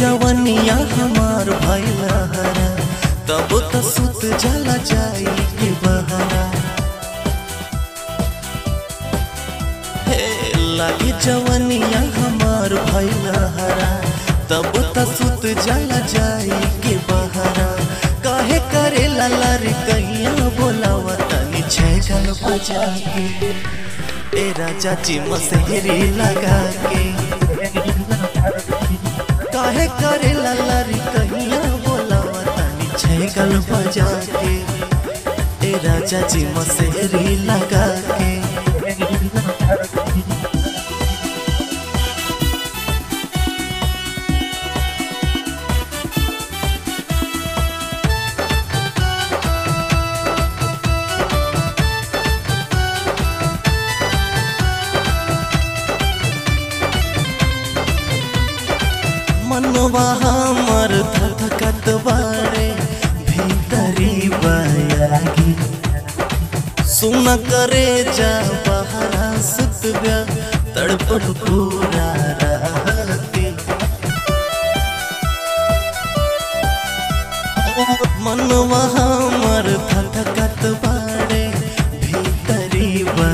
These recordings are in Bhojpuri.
जवनिया हमार भइला हरा तब त सुत जला जाई के बहरा। हे लागे जवनिया हमार भइला हरा तब त सुत जला जाई के बहरा। काहे करे लारी कहिया बोलावा तनी छैगल बजा के ए राजा जी मसहरी लगा के। काहे करे लारी कहिया बोलावा तनी छैगल बजा के ए राजा जी मसहरी लगा के। मनवा हमर धधकत बारे भीतरी बयागी। सुन करे जा बहरा सुतब्या तड़पट पूरा रहती। मनवा हमर धधकत बारे भीतरी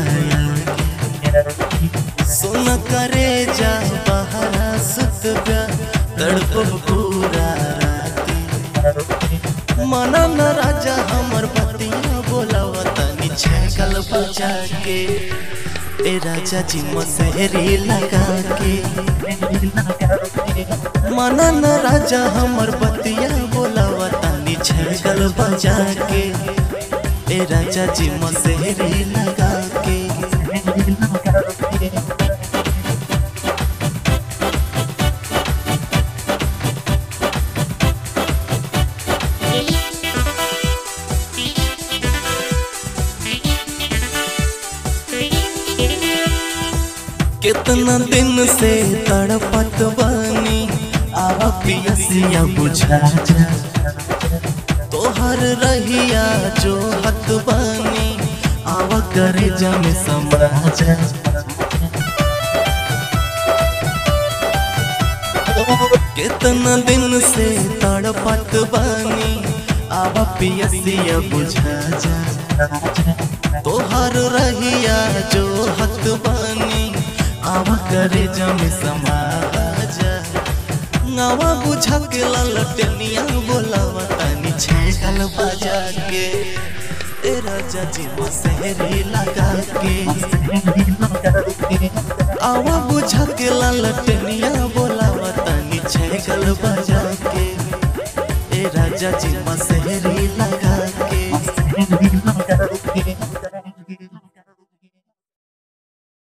बयागी। सुन करे जा बहरा सुतब्या तड़प पूरा राती। मना न राजा हमर पतिया बोलावा तनी छैगल बजा के ए राजा जी मसहरी लगा के। मना न राजा हमर पतिया बोलावा तनी छैगल बजा के ए राजा जी मसहरी लगा के। कितना दिन से तड़पत बानी आवा पियसिया बुझा जा। तोहर रहिया जो हत बानी आवा करे जमे समा जा। कितना दिन से तड़पत बानी आवा पियसिया बुझा जा। तोहर रहिया जो हत बानी आवा करे जमे समा जा। नवा बुझा के ललटनिया बोलावा तनी छैगल बजा के ए राजा जी मसहरी लगा के। आवा बुझा के ललटनिया बोलावा तनी छैगल बजा के ए राजा जी मसहरी लगा